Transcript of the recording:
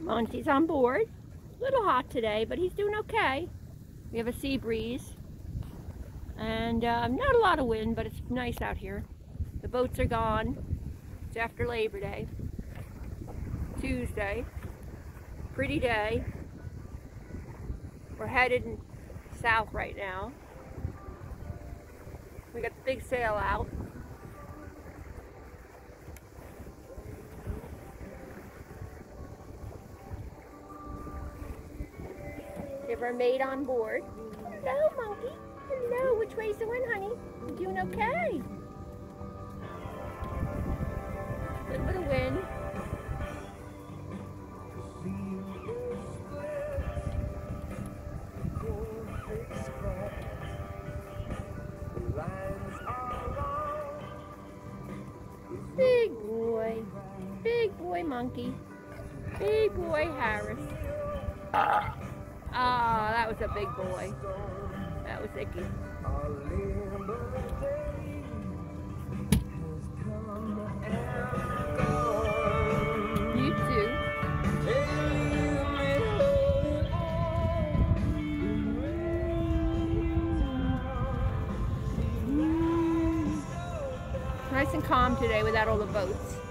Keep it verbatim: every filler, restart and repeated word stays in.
Monty's on board. A little hot today, but he's doing okay. We have a sea breeze. And um, not a lot of wind, but it's nice out here. The boats are gone. It's after Labor Day. Tuesday. Pretty day. We're headed south right now. We got the big sail out. We have our maid on board. Hello, monkey. Hello. Which way's the wind, honey? You doing okay? A little bit of wind. Big boy. Big boy monkey. Big boy Harris. Ah, oh, that was a big boy. That was Icky. You too. Nice and calm today without all the boats.